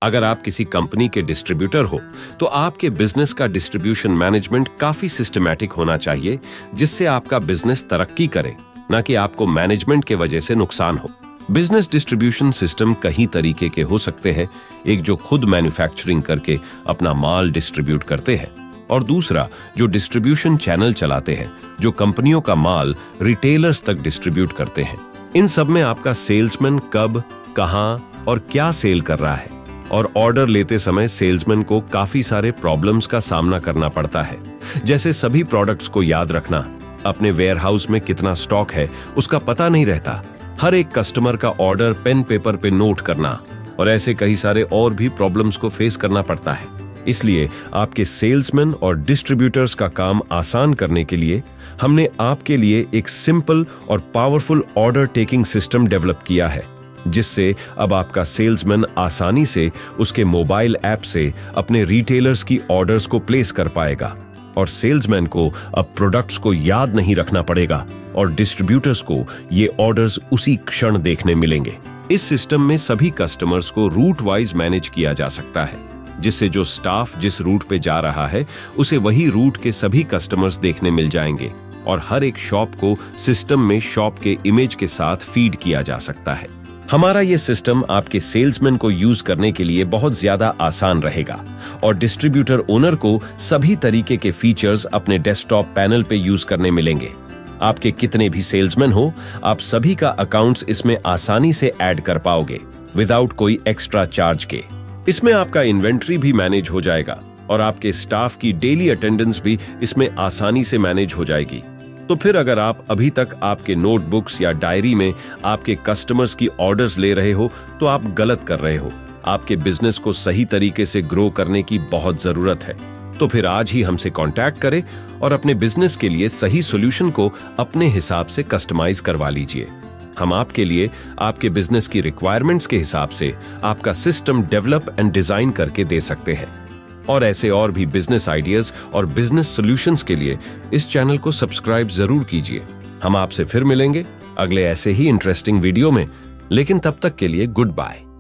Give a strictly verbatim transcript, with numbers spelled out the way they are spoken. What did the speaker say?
अगर आप किसी कंपनी के डिस्ट्रीब्यूटर हो तो आपके बिजनेस का डिस्ट्रीब्यूशन मैनेजमेंट काफी सिस्टमैटिक होना चाहिए, जिससे आपका बिजनेस तरक्की करे, न कि आपको मैनेजमेंट के वजह से नुकसान हो। बिजनेस डिस्ट्रीब्यूशन सिस्टम कई तरीके के हो सकते हैं। एक जो खुद मैन्युफैक्चरिंग करके अपना माल डिस्ट्रीब्यूट करते हैं, और दूसरा जो डिस्ट्रीब्यूशन चैनल चलाते हैं, जो कंपनियों का माल रिटेलर्स तक डिस्ट्रीब्यूट करते हैं। इन सब में आपका सेल्समैन कब, कहां और क्या सेल कर रहा है, और ऑर्डर लेते समय सेल्समैन को काफी सारे प्रॉब्लम्स का सामना करना पड़ता है, जैसे सभी प्रोडक्ट्स को याद रखना, अपने वेयरहाउस में कितना स्टॉक है उसका पता नहीं रहता, हर एक कस्टमर का ऑर्डर पेन पेपर पे नोट करना, और ऐसे कई सारे और भी प्रॉब्लम्स को फेस करना पड़ता है। इसलिए आपके सेल्समैन और डिस्ट्रीब्यूटर्स का काम आसान करने के लिए हमने आपके लिए एक सिंपल और powerful order taking system develop किया है, जिससे अब आपका सेल्समैन आसानी से उसके मोबाइल ऐप से अपने रिटेलर्स की ऑर्डर्स को प्लेस कर पाएगा, और सेल्समैन को अब प्रोडक्ट्स को याद नहीं रखना पड़ेगा, और डिस्ट्रीब्यूटर्स को ये ऑर्डर्स उसी क्षण देखने मिलेंगे। इस सिस्टम में सभी कस्टमर्स को रूट वाइज मैनेज किया जा सकता है, जिससे जो स्टाफ जिस रूट पे जा रहा है उसे वही रूट के सभी कस्टमर्स देखने मिल जाएंगे, और हर एक शॉप को सिस्टम में शॉप के इमेज के साथ फीड किया जा सकता है। हमारा ये सिस्टम आपके सेल्समैन को यूज करने के लिए बहुत ज्यादा आसान रहेगा, और डिस्ट्रीब्यूटर ओनर को सभी तरीके के फीचर्स अपने डेस्कटॉप पैनल पे यूज करने मिलेंगे। आपके कितने भी सेल्समैन हो, आप सभी का अकाउंट्स इसमें आसानी से ऐड कर पाओगे विदाउट कोई एक्स्ट्रा चार्ज के। इसमें आपका इन्वेंट्री भी मैनेज हो जाएगा, और आपके स्टाफ की डेली अटेंडेंस भी इसमें आसानी से मैनेज हो जाएगी। तो फिर अगर आप अभी तक आपके नोटबुक्स या डायरी में आपके कस्टमर्स की ऑर्डर्स ले रहे हो तो आप गलत कर रहे हो। आपके बिजनेस को सही तरीके से ग्रो करने की बहुत जरूरत है। तो फिर आज ही हमसे कांटेक्ट करें और अपने बिजनेस के लिए सही सॉल्यूशन को अपने हिसाब से कस्टमाइज करवा लीजिए। हम आपके लिए आपके बिजनेस की रिक्वायरमेंट्स के हिसाब से आपका सिस्टम डेवलप एंड डिजाइन करके दे सकते हैं। और ऐसे और भी बिजनेस आइडियाज और बिजनेस सॉल्यूशंस के लिए इस चैनल को सब्सक्राइब जरूर कीजिए। हम आपसे फिर मिलेंगे अगले ऐसे ही इंटरेस्टिंग वीडियो में, लेकिन तब तक के लिए गुड बाय।